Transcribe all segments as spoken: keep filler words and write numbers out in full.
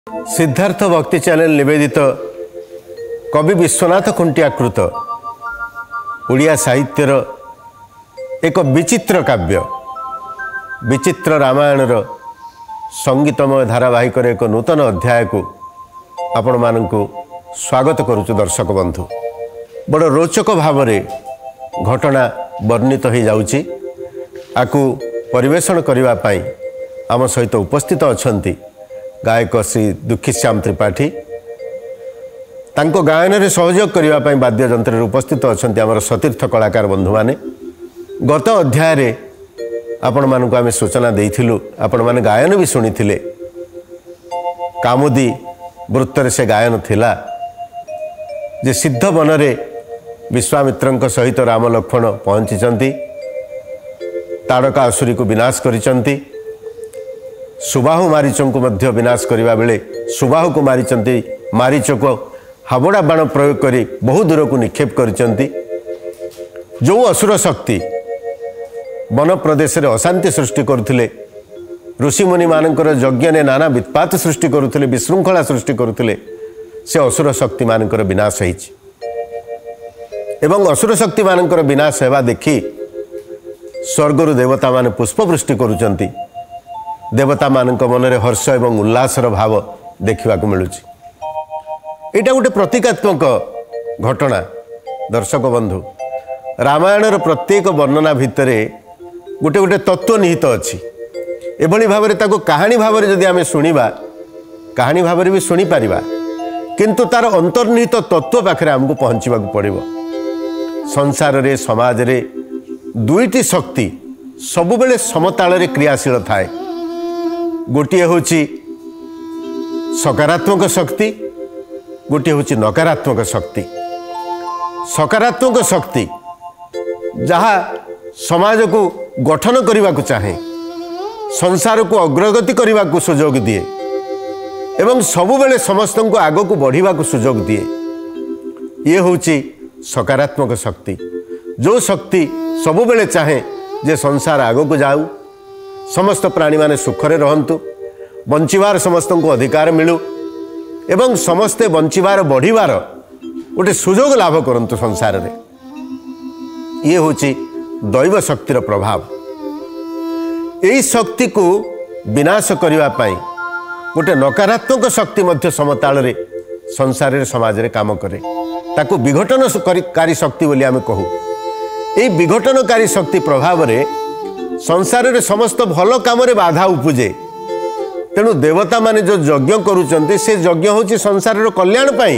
सिद्धार्थ भक्ति चैनल निवेदित कवि विश्वनाथ खुंटियाकृत ओडिया साहित्यर एक विचित्र काव्य विचित्र रामायणर संगीतमय धारावाहिक एक नूतन अध्याय को आपण मानकु स्वागत करुचु। दर्शक बंधु बड़ रोचक भाव घटना वर्णित हो जाउची। आकु परिवेषण करने पाई आम सहित उपस्थित अछंती गायक श्री दुखीश्याम त्रिपाठी। तांको गायन रे सहयोग करने वाद्य यंत्र उपस्थित अछंती आमर सतीर्थ कलाकार बंधु माने। गत अध्याय रे आपण मानकु आमे सूचना देइथिलु, आपण माने गायन भी सुनिथिले। कामुदी वृत्तर से गायन थिला जे सिद्ध वन रे विश्वामित्रंक सहित राम लक्ष्मण पहुंचीचंती, ताड़का असुरी को विनाश करिचंती, सुबाहु मारीचों को मध्य विनाश करने बेले सुबाहु को मारीचंती, मारीच को हाबड़ा बाण प्रयोग करी बहु दूर को निक्षेप करिचंती। जो असुर शक्ति वन प्रदेश रे अशांति सृष्टि करुथिले, ऋषिमुनि मानकर यज्ञ ने नाना वित्पात सृष्टि करुथिले, विशृंखला सृष्टि करुथिले, से असुर शक्ति मानकर विनाश होइछि। एवं असुर शक्ति मानकर विनाश हेबा देखि स्वर्गरु देवता माने पुष्पवृष्टि करुचंती। देवता मानक मन में हर्ष एवं उल्लासर भाव देखा मिलूँ। यहाँ गोटे प्रतीकात्मक घटना। दर्शक बंधु रामायणर प्रत्येक वर्णना भितर गोटे गोटे तत्व निहित अच्छी। एभली भाव में ताको कहानी भाव में जदि आम शुणा कहानी भाव में भी शुणी पारिबा, किंतु तार अंतर्निहित तत्व पाखे आमको पहुँचवा पड़ो। संसार रे समाज रे दुईटी शक्ति सबुबले समताल क्रियाशील थाए। गोटे हूँ सकारात्मक शक्ति, गोटे हूँ नकारात्मक शक्ति। सकारात्मक शक्ति जहाँ समाज को गठन करने को चाहे, संसार को अग्रगति करने को सुजोग दिए एवं सबुबले समस्त को आग को बढ़िया को सुजोग दिए। ये हूँ सकारात्मक शक्ति। जो शक्ति सबुबले चाहे जे संसार आग को जाऊ, समस्त प्राणी माने सुखरे रहंतु, बंचिबार समस्त को अधिकार मिलू एवं समस्ते बंचिबार बढ़िबार गोटे सुजोग लाभ करंतु संसार रे। ये होची दैव शक्तिर प्रभाव। यही शक्ति को विनाश करने पाई गोटे नकारात्मक शक्ति मध्य समताल रे संसार रे समाज रे काम करे। ताको विघटनकारी शक्ति बोली आमे कहू। यही विघटनकारी शक्ति प्रभाव रे संसार रे समस्त भल काम रे बाधा उपजे। तेणु देवता माने जो यज्ञ करुचंती से यज्ञ होची संसार रो कल्याण पाई।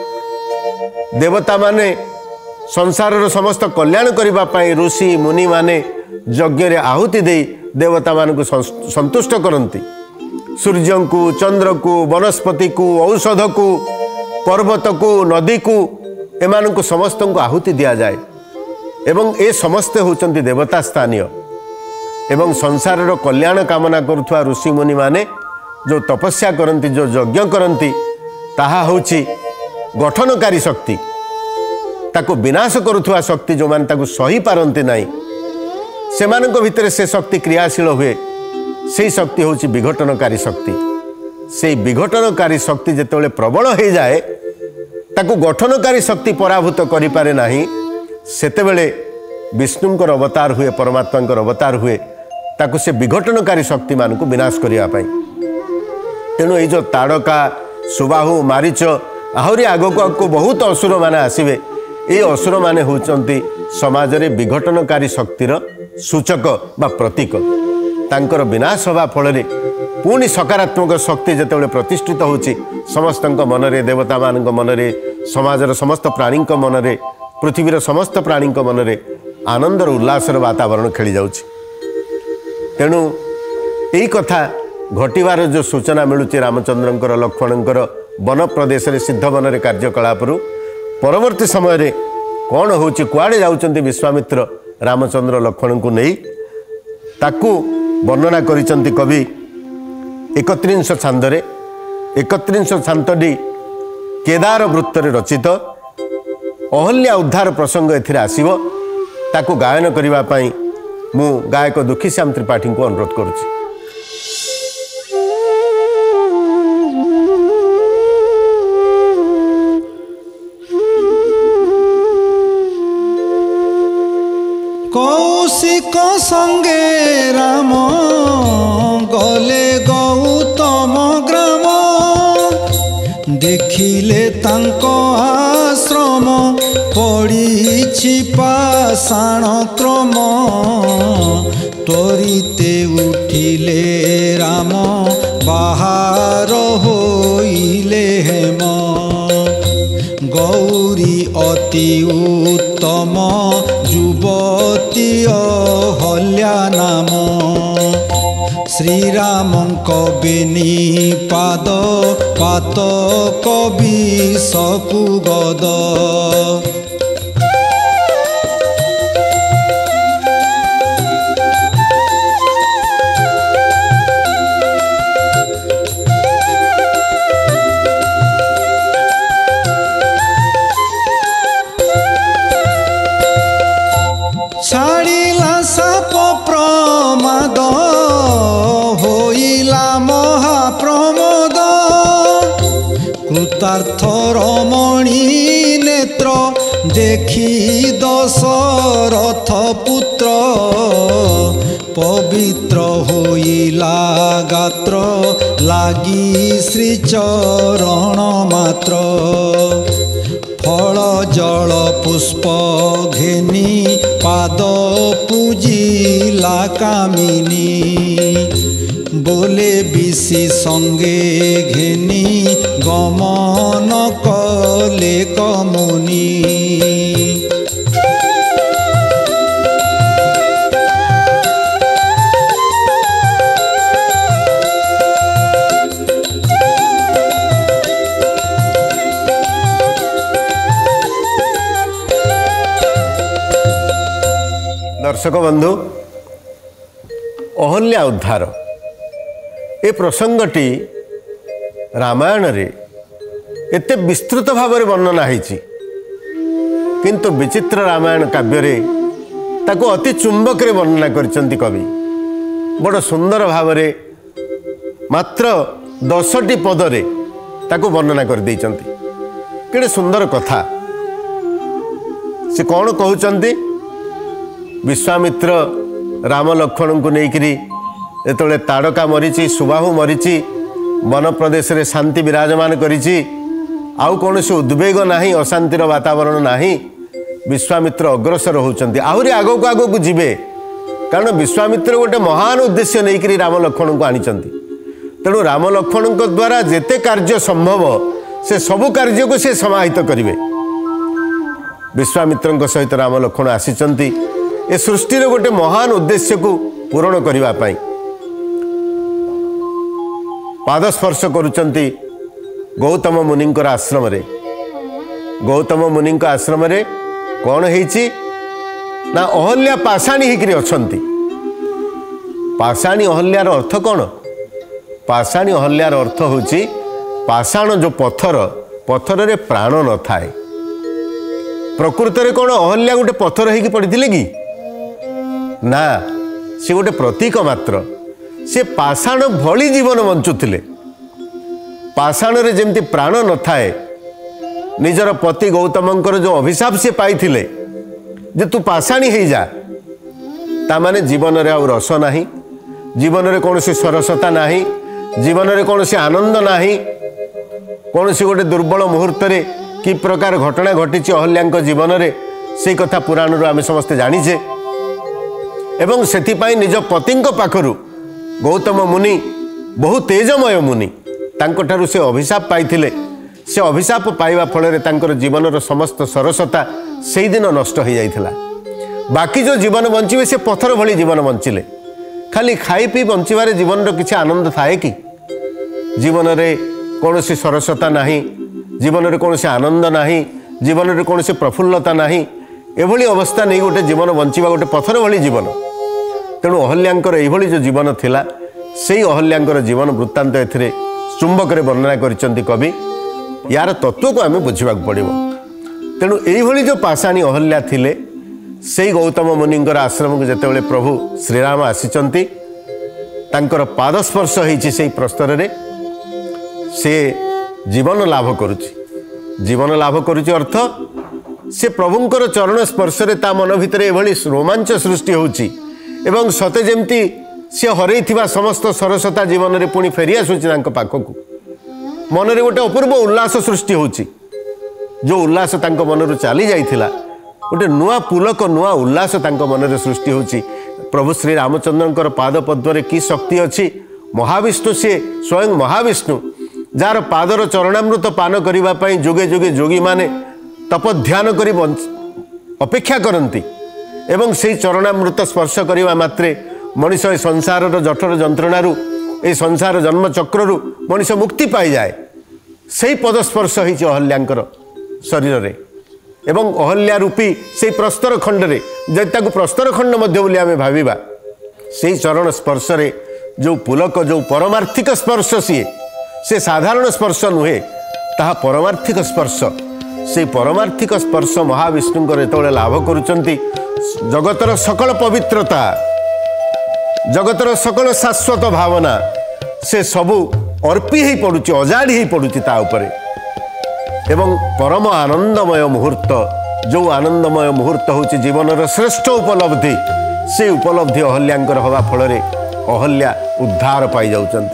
देवता माने संसार रो समस्त कल्याण करिबा पाई ऋषि मुनि माने यज्ञ रे आहुति दे देवता मान को संतुष्ट करंती। सूर्य को, चंद्र को, वनस्पति को, औषध को, पर्वत को, नदी को, एमान को समस्त को आहुति दिया जाए एवं ए समस्ते होचंती देवता स्थानीय। एवं संसार रो कल्याण कामना करुवा ऋषि मुनि माने जो तपस्या करती, जो यज्ञ करती, ताहा होची गठनकारी शक्ति। ताको विनाश करुवा शक्ति जो माने ताको सही पारंती नाही, सेमानक भितर से शक्ति क्रियाशील हुए। से शक्ति होची विघटनकारी शक्ति। से विघटनकारी शक्ति जेतेबेले प्रबल हो जाए, ताको गठनकारी शक्ति पराभूत करि पारे नाही। सेतेबेले विष्णुंकर अवतार हुए, परमात्मांकर अवतार हुए, ताको से विघटनकारी शक्ति मान को विनाश करने। तेणु ये जो ताड़का, सुबाहु, मारीच आहरी आग को आगको बहुत असुर माने आसवे। ये असुर माने होचंती समाज रे विघटनकारी शक्तिर सूचक बा प्रतीक। तांकर विनाश होगा फल पुणी सकारात्मक शक्ति जितेबाला प्रतिष्ठित होची समस्तक मनरे, देवता मान मनरे, समाजर समस्त प्राणी मनरे, पृथ्वीर समस्त प्राणी मनरे आनंदर उल्लासर वातावरण खेली जाउछि। तेणु यही कथा घटवार जो सूचना मिलूँ रामचंद्रंकर, लक्ष्मणंकर वन प्रदेश रे सिद्ध वन रे कार्यकलाप परवर्ती समय रे कौन होची, कुआडे जाउचंती विश्वामित्र रामचंद्र लक्ष्मण को नहीं, ताकू वर्णना करिचंती कवि एकत्रिंश छांदरे। एकत्रिंश छांदटी केदार वृत्त रे रचित। अहल्या उद्धार प्रसंग एथिरे आसीबो। ताकू गायन करिबा पई मु गायक दुखीश्याम त्रिपाठी को अनुरोध करुछि। कौशिक संगे राम गले गौतम ग्राम देखिले तांको आश्रम पड़ीछि पाषाण क्रम त्वरिते उठिले राम बाहर होइले हेम गौरी अति उत्तम युवती अहल्या नाम श्रीरामंक बेनी पाद पात कवि सकुगद छाड़िला साप प्रमाद होइला महाप्रमोद कृतार्थ रमणी नेत्र देखी दशरथ पुत्र पवित्र होइला गात्र लागी श्रीचरण मात्र फल जल पुष्प घेनी पाद पूजिला कामिनी बोले बिशी संगे घेनी गमन कले कमुनी दर्शक बंधु अहल्या उद्धार ए प्रसंगटी रामायण रे एते विस्तृत भाव में वर्णना होइछि किंतु विचित्र रामायण काव्य रे ताको अति चुंबक रे वर्णना करचंती कवि बड़ सुंदर भाव में मात्र दसटी पद रे ताको वर्णना कर देइचंती केडे सुंदर कथा से कौन कहउचंती विश्वामित्र राम लक्ष्मण को लेकरी एतले ताड़का मरीची सुबाहु मरीची वन प्रदेश रे शांति विराजमान करिची आउ कौन से उद्वेग नाही अशांतिर वातावरण नाही विश्वामित्र अग्रसर होचंती आहुरी आगो को आगो को जीवे कारण विश्वामित्र गोटे महान उद्देश्य लेकरी राम लक्ष्मण को आनिचंती तेणु राम लक्ष्मण को द्वारा जेते कार्य संभव से सबु कार्य को से समाहित करिवे विश्वामित्र सहित राम लक्ष्मण आसीचंती ए सृष्टि गोटे महान उद्देश्य को पूरण करिवा पाई पादस्पर्श करुचंती गौतम मुनिंकर आश्रम रे गौतम मुनि आश्रम रे कौन है ना अहल्या पाषाणी होकर अछंती पाषाणी अहल्यार अर्थ कौन पाषाणी अहल्यार अर्थ होची पाषाण जो पत्थर पत्थर रे प्राण न थाए प्रकृत रे कौन अहल्या गोटे पत्थर होगी पड़ती कि ना से गोटे प्रतीक मात्र से पाषाण भली जीवन बंचुले पाषाण रे जेमती प्राण न थाए निजर पति गौतमंकर जो अभिशाप से पाइथिले जे तू पाषाणी हो जा तामाने जीवन रे आउ रस नाही जीवन रे कौन सी सरसता नाही जीवन रे कौन सी आनंद नाही कौन सी गोटे दुर्बल मुहूर्त रे कि प्रकार घटना घटी अहल्यां जीवन रे से कथा पुराण रू आमे समस्ते जानिछे एवं सेथिपाई निज पतिंक पाखरु गौतम मुनि बहु तेजमय मुनि तांको ठारु से अभिशाप पाइथिले से अभिशाप पाइबा फल तांकर जीवनर समस्त सरसता से दिन नष्ट हो जाइथिला बाकी जो जीवन बंचिवे से पत्थर भली जीवन बंचिले खाली खाई पी बंचिबारे जीवन किसी आनंद थाए कि जीवन रे कौन सी सरसता नाही जीवन रे कौन सी आनंद नाही जीवन रे कौन सी प्रफुल्लता नाही एभली अवस्था नहीं गोटे जीवन बंचिबा गोटे पत्थर भली जीवन तेणु अहल्यांकर एभली जो जीवन थिला सेई अहल्यांकर जीवन वृत्तांत एथिरे चुंबक रे वर्णना करिसंती कवि यार तत्व को आमे बुझिबा पड़िबो तेणु एभली जो पाषाणी अहल्या थिले सेई गौतम मुनिंकर आश्रम को जेतेबेले प्रभु श्रीराम आसीचंती तांकर पादस्पर्श होईछि सेई प्रस्तर रे से जीवन लाभ करुछि जीवन लाभ करुछि अर्थ से प्रभुंकर चरण स्पर्श रे ता मन भितर एभली रोमांच सृष्टि होउछि एवं सते जमती सी हरई समस्त सरसता जीवन में पुणी फेरी आसूँ पाखक मन में गोटे अपूर्व उल्लास सृष्टि होची जो उल्लास तांको मन चली जाइथिला गोटे नुआ पुलक नुआ उल्लास तांको मन में सृष्टि होची। प्रभु श्री रामचंद्रंकर पाद पद्म की शक्ति अच्छी। महाविष्णु सी स्वयं महाविष्णु जार पादर चरणामृत पान करने जुगे जुगे जोगी माने तपध्यान कर अपेक्षा करती एवं से चरणामृत स्पर्श करने मात्रे मनीष ए संसार जठर जंत्रणारू ए संसार जन्म चक्रु मनीष मुक्ति पाई जाए। से पदस्पर्श होती अहल्यार शरीर रे एवं अहल्या रूपी से प्रस्तर खंड रे जब प्रस्तर खंड बोली आम भाविबा से चरण स्पर्श रे जो पुलक जो परमार्थिक स्पर्श सी से साधारण स्पर्श नुहे ताहा परमार्थिक स्पर्श से परमार्थिक स्पर्श महाविष्णुंकर जो लाभ करुचंती जगतर सकल पवित्रता जगतर सकल शाश्वत भावना से सबू अर्पी ही पड़ुची अजाड़ी ही पड़ुची ता उपरे एवं परम आनंदमय मुहूर्त जो आनंदमय मुहूर्त होची जीवनर श्रेष्ठ उपलब्धि से उपलब्धि अहल्यार हवा फल अहल्या उद्धार पाई जाउचंती।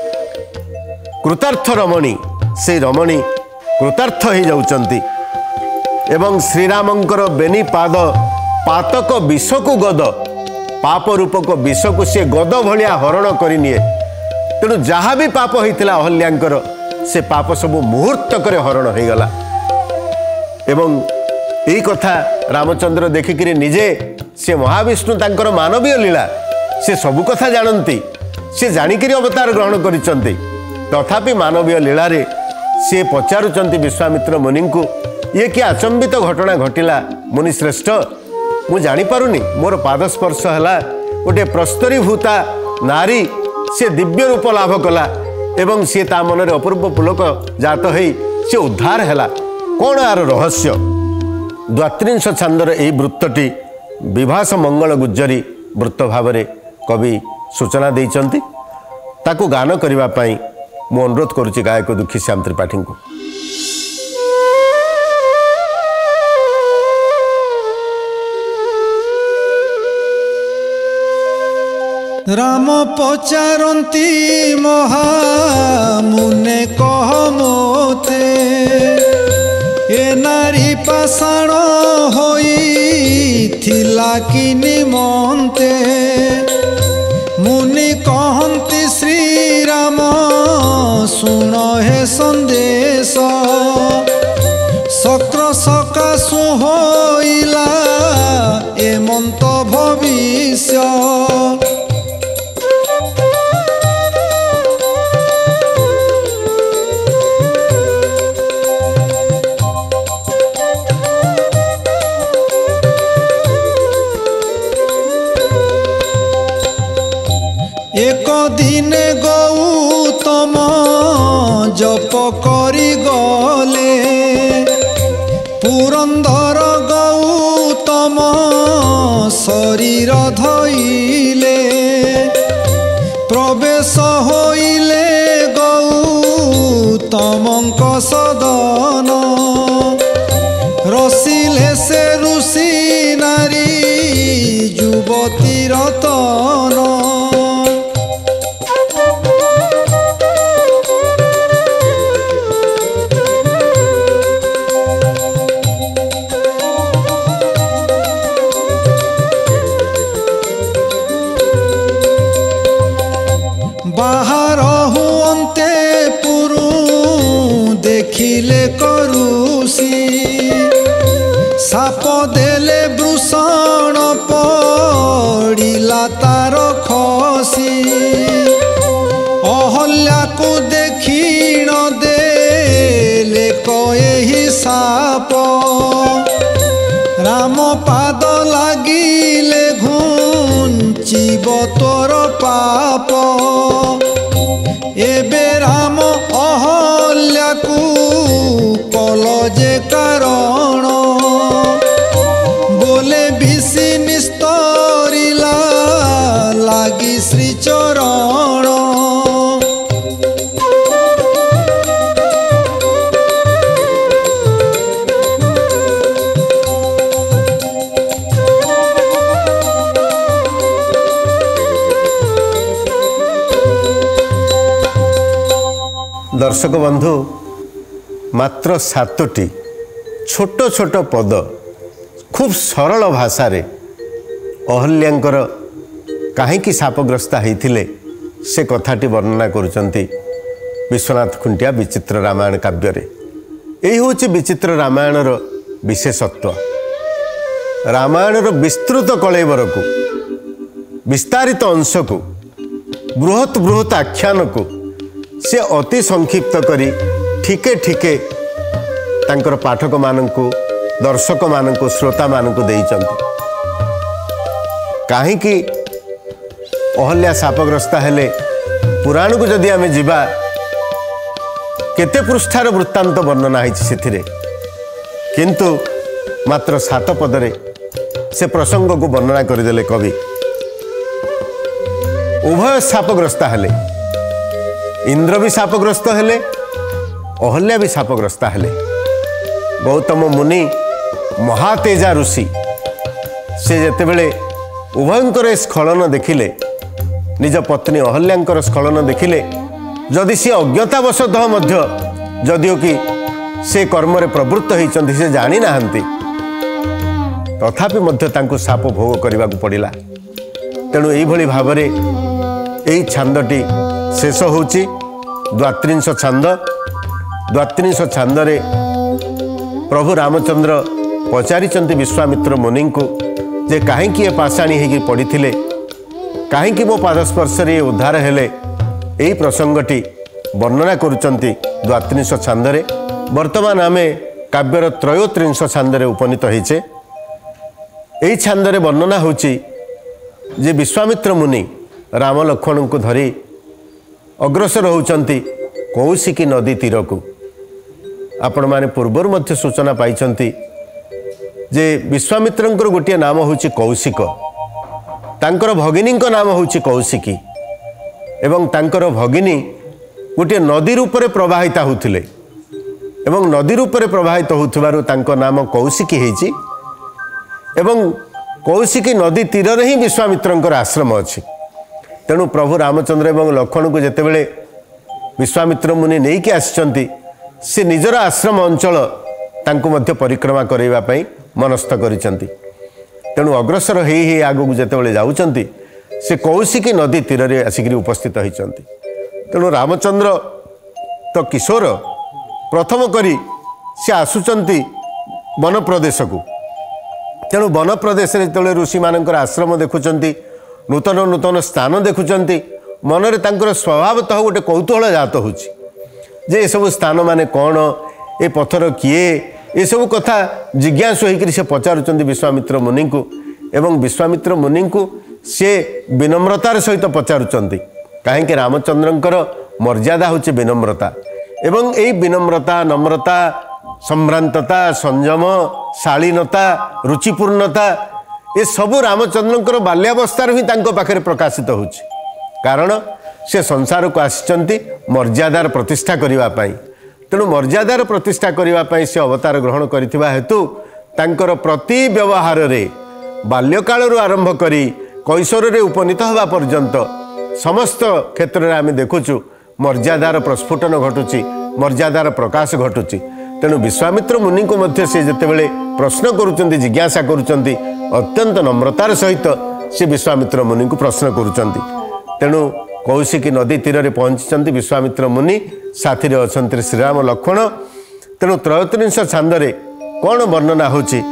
कृतार्थ रमणी से रमणी कृतार्थ हो जाउचंती एवं श्रीरामंकर बेनी पाद पातक विष को गद पाप रूपक विष को सी गद भलिया हरण करनिए तेणु जहाँ भी पाप होता अहल्यार से पाप सब मुहूर्तक हरण हो गला एवं यही कथा रामचंद्र देखिक निजे से महाविष्णु तांकर मानवीय लीला से सबु कथा जानती से जाणिक अवतार ग्रहण करिसंती तथापि मानवीय लीला रे से पचारुचंती विश्वामित्र मुनि को ये कि आचंबित घटना घटिला मुनिश्रेष्ठ मु जानीपारुनी मोर पादस्पर्श है गोटे प्रस्तरीभूता नारी से दिव्य रूप लाभ कला एवं सी ता मन में अपूर्व पुलक जात हो सी उद्धार है कौन यार रहस्य द्वात्रिंश छांदर यही वृत्तटी विभास मंगल गुज्जरी वृत्त भाव कवि सूचना देइचंती ताकू गान करने मु अनुरोध करुच्ची गायक दुखी श्याम त्रिपाठी को। राम पचारती महामुने कह मोते ए नारी पाषाण होइथिला कि निमंते मुनि कहती श्रीराम सुन हे संदेश शक्र सकाशु होइला एमंत भविष्य एक दिन गौतम जप करी गले पुरंदर गौतम शरीर धइले प्रवेश होइले गौतमंक सदन रसिले से ऋषि नारी युवती रतन बाहर हुअन्ते पुरु देखिले करुषी साप देले वृषण पड़िला तार खसी अहल्या को देखिण देले कहि साप राम पाद लागिले घुंचिब तोर पाप एबे राम अहल्या को कल जे कारण बोले विषि निस्तरिला लागी श्री चरण दर्शक बंधु मात्र सातटी छोट छोट पद खूब सरल भाषा रे अहल्याकर कहीं शापग्रस्ता होते से कथाटी वर्णना करुचंती विश्वनाथ खुंटिया विचित्र रामायण काव्य रे। यही हूँ विचित्र रामायणर विशेषत्व। रामायणर विस्तृत कलेवर को विस्तारित अंश को बृहत बृहत आख्यान को से अति संक्षिप्त करी ठीके ठीके तांकर पाठक माननकु दर्शक माननकु श्रोता माननकु देइचंती। काहे कि अहल्या शापग्रस्ता हेले पुराण को जदि आमे जिबा केते पृष्ठार वृत्तांत वर्णना होइछि सेथिरे, किंतु मात्र सात पदरे से प्रसंग को वर्णना करदेले कवि। उभय शापग्रस्ता हेले, इंद्र भी शापग्रस्त हेले, अहल्या भी शापग्रस्ता हेले। गौतम मुनि महातेजा ऋषि से जेतेबेले उभयंकर स्खलन देखिले, निज पत्नी अहल्यांकर स्खलन देखिले, जदि सी अज्ञतावशतः मध्य जदिओ कि से कर्म प्रवृत्त होइचंती से जानी नाहंती, तथापि मध्य तांको शाप भोग करने को पड़ा। तेणु यही भाव में यही छांदटी शेष होची द्वात्रिंश छांद। द्वात्रिंश छांदरे प्रभु रामचंद्र पचारिचंती विश्वामित्र मुनि को जे कहीं ये पाषाणी होगी पड़ी थे, कहीं मो पादस्पर्श ये उद्धार हेले, यही प्रसंगटी वर्णना करुचंती द्वात्रिंश छांदरे। वर्तमान आमे काव्यर त्रयोत्रिंश छांदरे उपनीत होइछे। यही छांदरे वर्णना होची जे विश्वामित्र मुनि राम लक्ष्मण को धरी अग्रसर होचंती कौशिकी नदी तीर को। आपण माने पूर्वर मध्य सूचना पाइचंती जे विश्वामित्रंकर गोटे नाम होची कौशिक, तांकर भगिनी नाम होची कौशिकी, एवं तांकर भगिनी गोटे नदी रूप में प्रवाहित होथिले, एवं नदी रूप में प्रवाहित होथिबारु तांको नाम कौशिकी हेची। एवं कौशिकी नदी तीर ही विश्वामित्रंकर आश्रम अच्छी। तेणु प्रभु रामचंद्र एवं लक्ष्मण को जेतेबेले विश्वामित्र मुनि नहीं कि आसिचंती, से निजर आश्रम अंचल तांको मध्य परिक्रमा करैबा पई मनस्थ करिचंती। तेणु अग्रसर हेई हेई आगु जेतेबेले जाउचंती, से कौशिकी नदी तीर रे आसिकरी उपस्थित होइचंती। तेणु रामचंद्र तो किशोर प्रथम करी से आसुचंती वन प्रदेश को। तेणु वन प्रदेश जो ऋषि मानकर आश्रम देखुंट, नूतन नूतन स्थान देखुंट, मनरे तांकर स्वभावतः गोटे कौतूहल जात होची जे ये सब स्थान माने कौन, ए पत्थर किए, ये सब कथा जिज्ञासु होकर से पचारुचंती विश्वामित्र मुनि को। एवं विश्वामित्र मुनि को से विनम्रतार सहित पचारुचंती, कहीं रामचंद्रंकर मर्यादा होची विनम्रता। एवं यही विनम्रता, नम्रता, संभ्रांतता, संयम, शालीनता, रुचिपूर्णता, ये सबू रामचंद्रंकर बाल्यावस्थार ही तांको पाखरे प्रकाशित होची। कारण से संसार को आसिचंती मर्यादार प्रतिष्ठा करिवा पाई। तेणु मर्यादार प्रतिष्ठा करिवा पाई से अवतार ग्रहण करिथिबा हेतु तांकर प्रति व्यवहार रे बाल्यकालरू आरंभ करी कैशोर रे उपनीत हवा पर्यंत समस्त क्षेत्र में आम देखुचु मर्यादार प्रस्फुटन घटुची, मर्यादार प्रकाश घटुची। तेणु विश्वामित्र मुनि को मध्य से जेतेबेले प्रश्न करुचंती, जिज्ञासा करुचंती, अत्यंत नम्रतार सहित से विश्वामित्र मुनि को प्रश्न करुचंती। तेणु कौशिकी नदी तीर में पहुंची विश्वामित्र मुनि, साथी अच्छा श्रीराम लक्ष्मण। तेणु त्रयोत्रिंश छांदरे कौन वर्णना होची,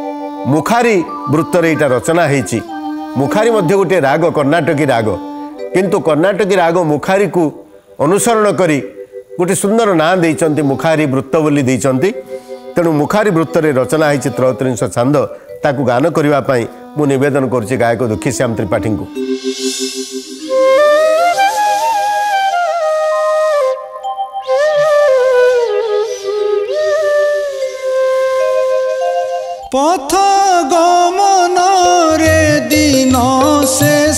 मुखारी वृत्तर यहाँ रचना होती। मुखारी मध्य गोटे राग, कर्णाटकी राग, किंतु कर्णाटकी राग मुखारी को अनुसरण करी गोटे सुंदर ना देइचंती, मुखारी वृत्त बोली देइचंती। तेणु मुखारी वृत्त रे रचना होती त्रयोत्रिंश छांद। ताकू गान करबा पई मु निवेदन करुछि गायक दुखीश्याम त्रिपाठी को। पथ गमन रे दिन शेष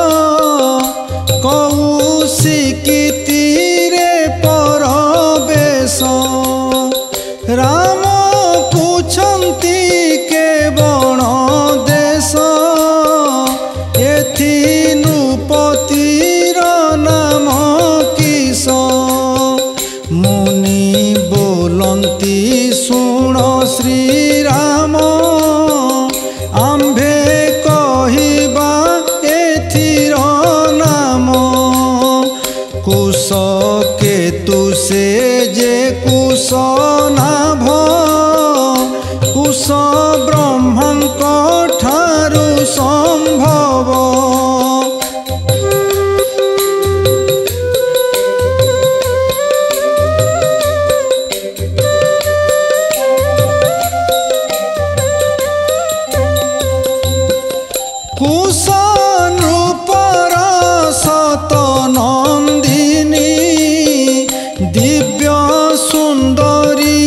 कौशिकी तीरे परवेश। राम पूछंती के बण देश एथि नृपतिर नाम किस। मुनि बोलंती सुण श्री राम आम्भे कहिबा एथिर नाम कुश केतु से जे कुश नाभ कुश ब्रह्मंक ठारु संभव कुश नृपर सत नंदिनी दिव्य सुंदरी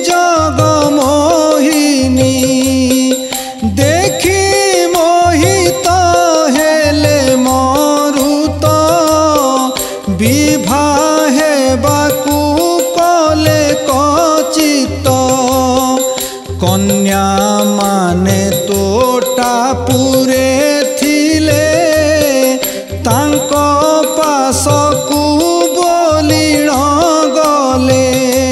जगमोहिनी देखी मोहित हेले मरुत विभा हेबाकु कले कचित कन्या माने तोटा पुरे थिले तांको पासकु बोलिण गले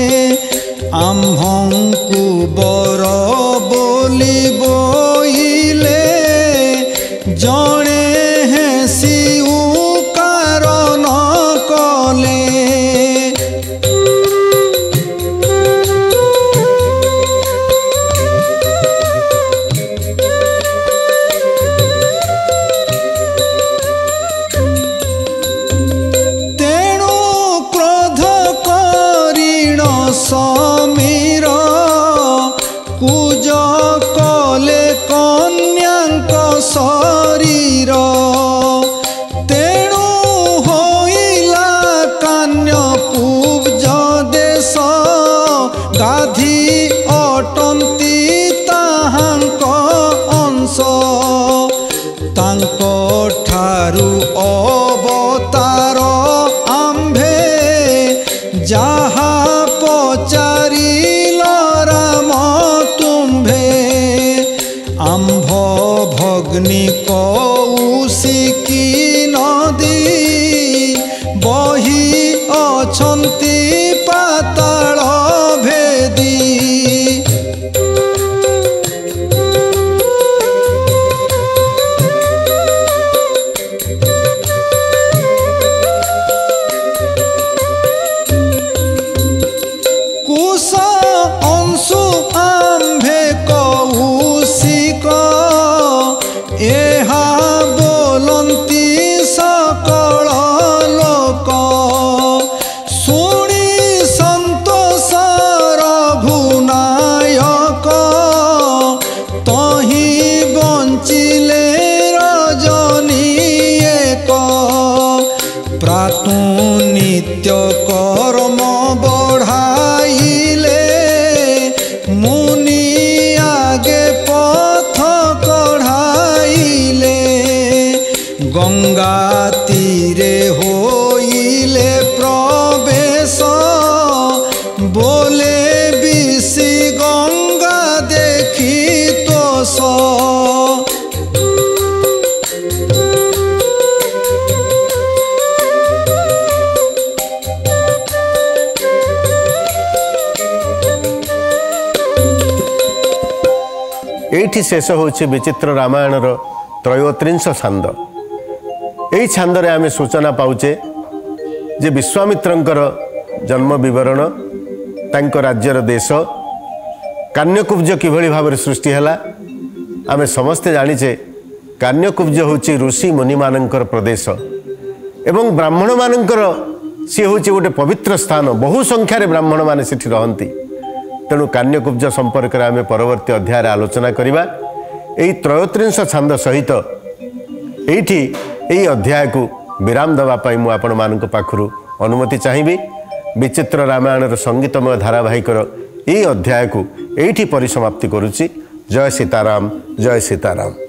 आम्भंकु बर बोली बोइले जणे हेसी कारण कले समीर कुज कले कन्यांक शरीर तेणु होइला कान्य कुब्ज देश गाधी अटंती ताहांक अंश तांको ठारु अवतार आम्भे जाहा पचारिल राम तुम्भे आम्भ भग्नि कौशिकी नदी बही अछंती पाताल भेदी कुश अंशु आम्भे कौशिक एहा बोलंती सकल लोक शुणी संतोष रघुनायक तही बंचिले रजनी एक प्रातु नित्य कर्म बढ़ाइले मुनि आगे पथ कढ़ाइले गंगा तीरे होइले प्रवेश बोले बिसी गंगा देखी तोष एठी शेष होछि विचित्र रामायणर त्रयोत्रिंश छांद। यही छांदरे आमे सूचना पाउचे जे विश्वामित्रंकर जन्म विवरण तांको राज्यर देश कान्यकुब्ज किभଳି भाବରେ सृष्टि हैला आमे समस्ते जानिचे कान्यकुब्ज होछि ऋषि मुनि मानंकर प्रदेश एवं ब्राह्मण मानंकर सी होछि गोटे पवित्र स्थान बहु संख्यारे ब्राह्मण माने सेठी रहंती तेणु कान्यकुब्ज संपर्क में आम परवर्ती अध्याय आलोचना करवा यही त्रयोत्रिंश छांद सहित एठी यही अध्याय को विराम देवाई मु आपण मानक पाखरु अनुमति चाहिए। विचित्र रामायणर संगीतमय धारावाहिकर यही अध्याय को एठी परिसमाप्ति करुच्ची। जय सीताराम जय सीताराम।